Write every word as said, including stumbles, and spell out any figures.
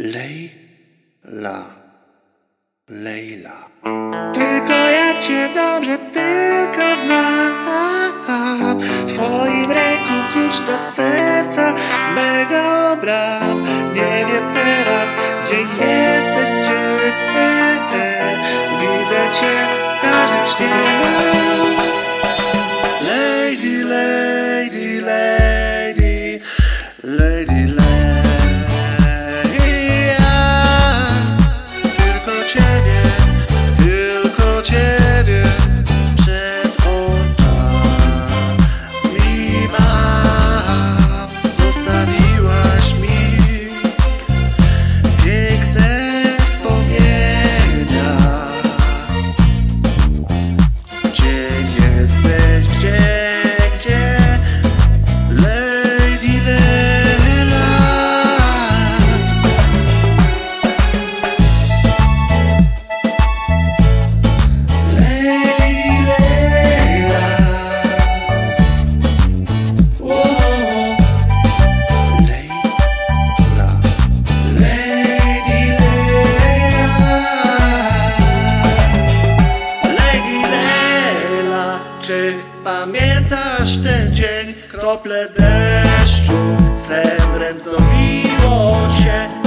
Lejla, Lejla. Tylko ja cię dobrze tylko znam. W twoim ręku klucz do serca mego bram. Nie wiem teraz, gdzie jesteś, gdzie widzę cię w każdym śnie. Lady, lady, lady, lady, lady. Tylko ciebie, tylko ciebie przed oczami mam. Zostawiłaś mi piękne wspomnienia. Gdzie jesteś, gdzie, gdzie? Lady Lela. Lady Lela. Whoa. Lejla. Lady Lela. Lady Lela, czy pamiętasz ten dzień? Krople deszczu, srebrem zdobiło się